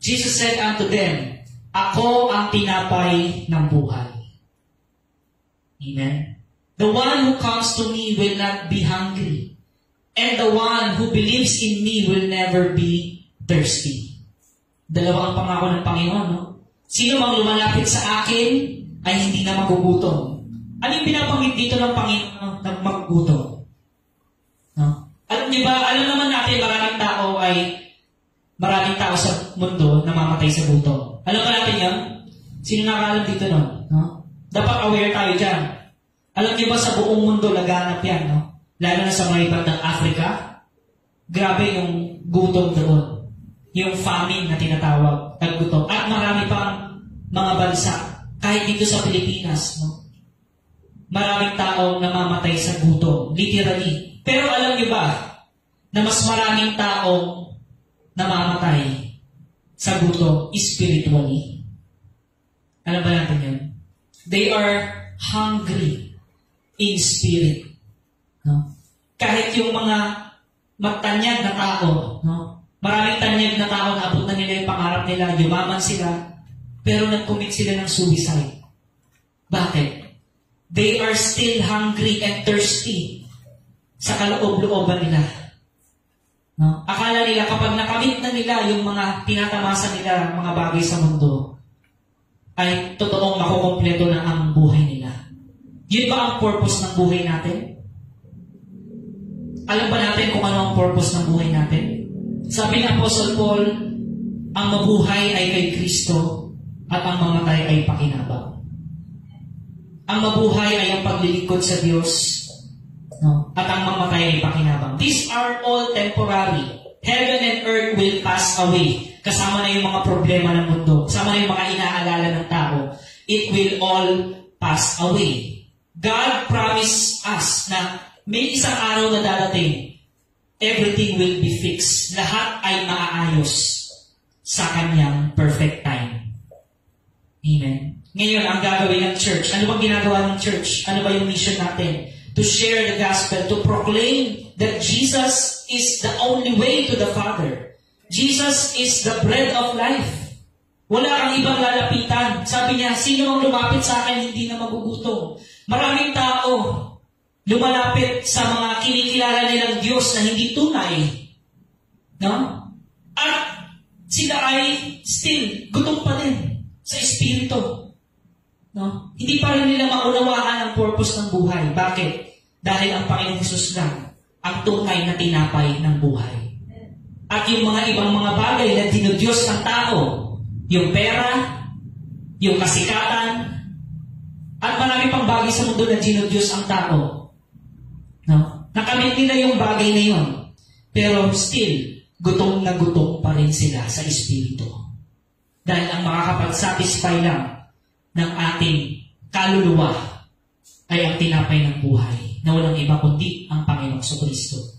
Jesus said unto them, Ako ang tinapay ng buhay. Amen. The one who comes to me will not be hungry, and the one who believes in me will never be thirsty. Dalawa ang pangako ng Panginoon, no? Sino mang lumalapit sa akin ay hindi na magugutom. Ano yung pinapanggit dito ng Panginoon na magugutom? No? Alam niyo ba, alam naman natin maraming tao sa mundo na mamatay sa gutom. Alam ba natin yan? Sino nakakalam dito nun? No? Dapat aware tayo dyan. Alam niyo ba sa buong mundo laganap yan, no? Lalo na sa mga iba't ng Africa, grabe yung gutom doon. Yung famine na tinatawag, gutom. At marami pang mga bansa, kahit dito sa Pilipinas, no? Maraming tao namamatay sa gutom, literally. Pero alam niyo ba na mas maraming taong namamatay sa gutom spiritually? Alam ba natin yun? They are hungry in spirit. No? Kahit yung mga matanyag na tao, no? Maraming tanyag na tao na abot na nila yung pangarap nila, yumaman sila, pero nag-commit sila ng suicide. Bakit? They are still hungry and thirsty sa kaloob-looban nila. No? Akala nila kapag nakamit na nila yung mga tinatamasa nila, mga bagay sa mundo, ay totoong makukompleto na ang buhay nila. Yun ba ang purpose ng buhay natin? Alam ba natin kung ano ang purpose ng buhay natin? Sabi ni Apostle Paul, ang mabuhay ay kay Kristo at ang mamatay ay pakinabang. Ang mabuhay ay ang paglilingkod sa Diyos, no? At ang mamatay ay pakinabang. These are all temporary. Heaven and earth will pass away. Kasama na yung mga problema ng mundo. Kasama na yung mga inaalala ng tao. It will all pass away. God promised us na may isang araw na darating, everything will be fixed. Lahat ay maaayos sa kanyang perfect time. Amen. Ngayon, ang gagawin ng church, ano bang ginagawa ng church? Ano ba yung mission natin? To share the gospel, to proclaim that Jesus is the only way to the Father. Jesus is the bread of life. Wala kang ibang lalapitan. Sabi niya, sino ang lumapit sa akin, hindi na magugutom. Maraming tao lumalapit sa mga kinikilala nilang Diyos na hindi tunay. No? At sila ay still gutom pa din sa espiritu. No? Hindi pa rin nila maunawaan ang purpose ng buhay. Bakit? Dahil ang Panginoong Hesus lang ang tunay na tinapay ng buhay. At yung mga ibang mga bagay na dinudiyos ng tao, yung pera, yung kasikatan, at marami pang bagay sa mundo na dinudiyos ang tao. No? Nakamit nila yung bagay na yun. Pero still, gutom na gutom pa rin sila sa espiritu. Dahil ang makakapag-satisfy lang ng ating kaluluwa ay ang tinapay ng buhay na walang iba kundi ang Panginoong Kristo.